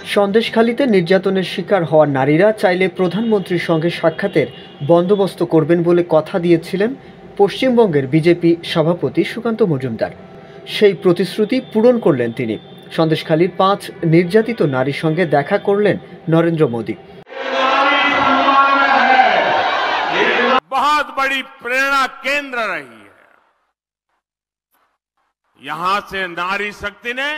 সন্দেশখালীতে নির্যাতনের শিকার হওয়া নারীরা চাইলে প্রধানমন্ত্রীর সঙ্গে সাক্ষাতের বন্দোবস্ত করবেন বলে কথা দিয়েছিলেন পশ্চিমবঙ্গের বিজেপি সভাপতি সুকান্ত মজুমদার। সেই প্রতিশ্রুতি পূরণ করলেন তিনি। সন্দেশখালীর 5 নির্যাতিত নারীর সঙ্গে দেখা করলেন নরেন্দ্র মোদী। बहुत बड़ी प्रेरणा केंद्र रही है। यहां से नारी शक्ति ने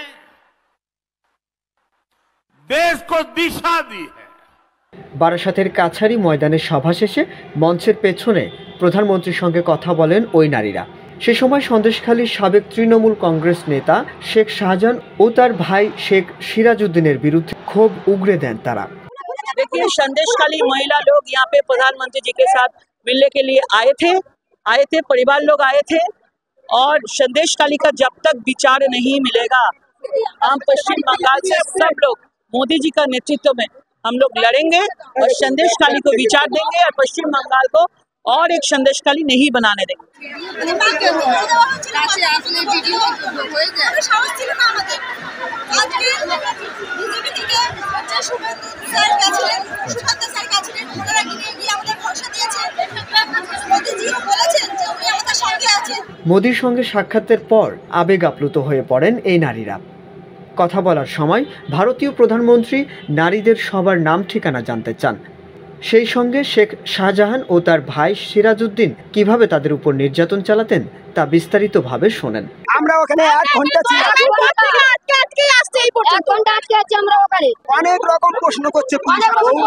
देश को दिशा दी है। বারাসাতের কাছারি ময়দানে সভা শেষে মঞ্চের পেছনে প্রধানমন্ত্রীর সঙ্গে কথা বলেন ওই নারীরা। সে সময় সন্দেশখালীর সাবেক তৃণমূল কংগ্রেস নেতা শেখ শাহজাহান ও তার ভাই শেখ সিরাজউদ্দিনের বিরুদ্ধে ক্ষোভ उगरे दें तारा। देखिए, संदेशखाली महिला लोग यहाँ पे प्रधानमंत्री जी के साथ मिलने के लिए आए थे, परिवार लोग आए थे। और संदेशखाली का जब तक विचार नहीं मिलेगा, हम पश्चिम बंगाल से सब लोग मोदी जी का नेतृत्व में हम लोग लड़ेंगे और संदेशखाली को विचार देंगे और पश्चिम बंगाल को और एक संदेशखाली नहीं बनाने देंगे। মোদির সঙ্গে সাক্ষাতের পর আবেগ আপ্লুত হয়ে পড়েন এই নারীরা। কথা বলার সময় ভারতীয় প্রধানমন্ত্রী নারীদের সবার নাম ঠিকানা জানতে চান। সেই সঙ্গে শেখ শাহজাহান ও তার ভাই সিরাজউদ্দিন কিভাবে তাদের উপর নির্যাতন চালাতেন তা বিস্তারিতভাবে শোনেন। আমরা ওখানে 1 ঘন্টা ছিলাম, অনেক রকম প্রশ্ন করছে পুলিশ,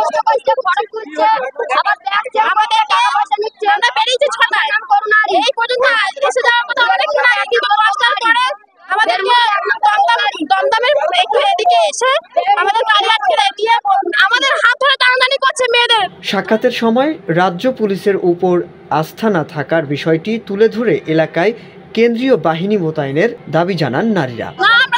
সাক্ষাতের সময় রাজ্য পুলিশের উপর আস্থা না থাকার বিষয়টি তুলে ধরে এলাকায় কেন্দ্রীয় বাহিনী মোতায়েনের দাবি জানান নারীরা।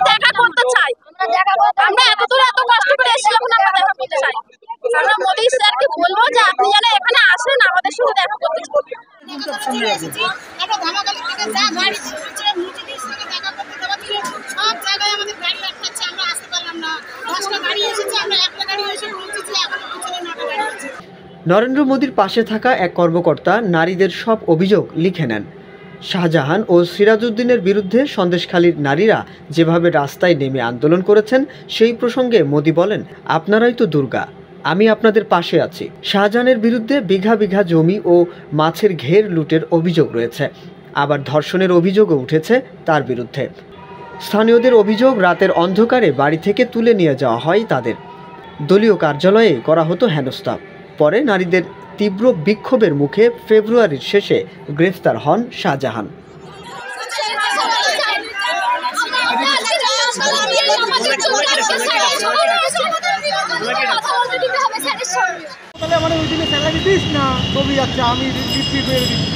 নরেন্দ্র মোদীর পাশে থাকা এক কর্মকর্তা নারীদের সব অভিযোগ লিখে নেন। শাহজাহান ও সিরাজউদ্দিনের বিরুদ্ধে সন্দেশখালীর নারীরা যেভাবে রাস্তায় নেমে আন্দোলন করেছেন সেই প্রসঙ্গে মোদী বলেন, আপনারাই তো দুর্গা, আমি আপনাদের পাশে আছি। শাহজাহানের বিরুদ্ধে বিঘা বিঘা জমি ও মাছের ঘের লুটের অভিযোগ রয়েছে, আবার ধর্ষণের অভিযোগও উঠেছে তার বিরুদ্ধে। স্থানীয়দের অভিযোগ, রাতের অন্ধকারে বাড়ি থেকে তুলে নিয়ে যাওয়া হয় তাদের, দলীয় কার্যালয়ে করা হতো হেনস্থা। পরে নারীদের তীব্র বিক্ষোভের মুখে ফেব্রুয়ারির শেষে গ্রেফতার হন শাহজাহান।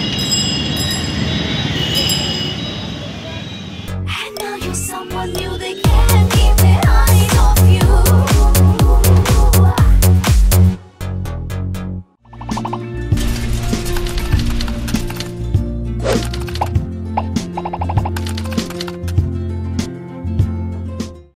Someone new.